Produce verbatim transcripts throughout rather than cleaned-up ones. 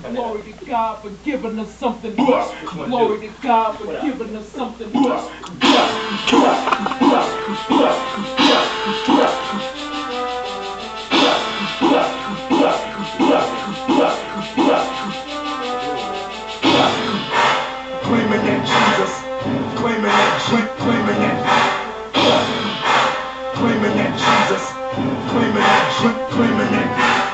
Glory to God for giving us something. Glory to God for giving us something. Claiming that Jesus, claiming that drink, claiming that, claiming that Jesus, claiming that drink, claiming that.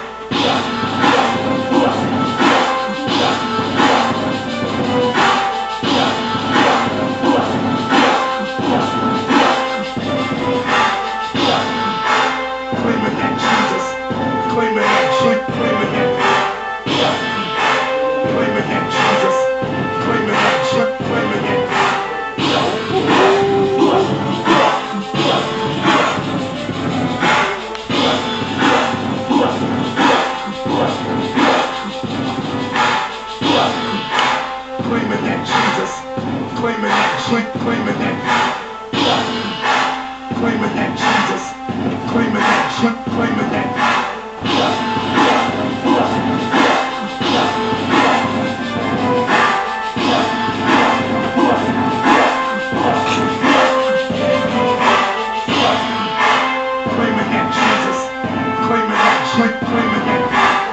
Claiming that Jesus, claiming that drink, claiming that. Claiming that Jesus, claiming that drink, claiming that. Claiming that Jesus, claiming that drink, claiming that. Claiming that Jesus, claiming that drink, claiming that. Claiming that Jesus, claiming that drink, claiming that.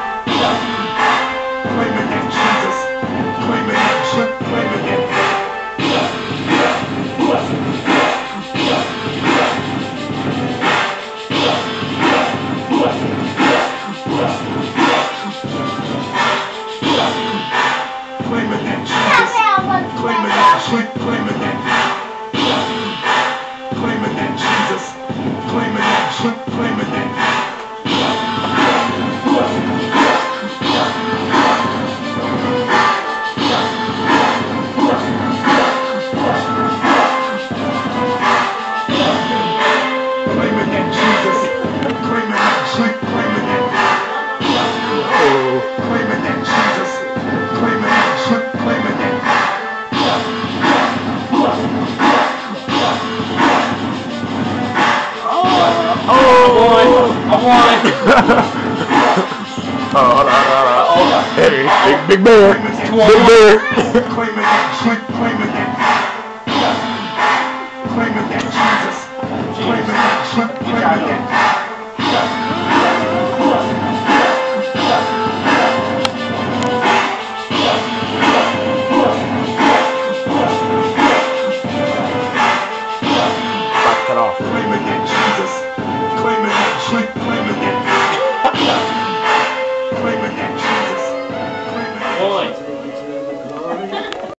Claiming that Jesus, claiming that drink, claiming that. Claiming that Jesus, claiming that drink, claiming that. Claiming that Jesus, claiming that drink, claiming that. Claiming that Jesus, claiming that drink, claiming that. Claiming that Jesus, claiming that drink, claiming that. Oh, boy. I won. Oh, hold on, hold on. Oh, Hey, big, big bear. Big bear. Claiming that drink, claiming that. Claiming that Jesus, claiming that drink, claiming that. Cut off. Claiming that Jesus, claiming that drink, claiming that. Claiming that Jesus, claiming that. Boy.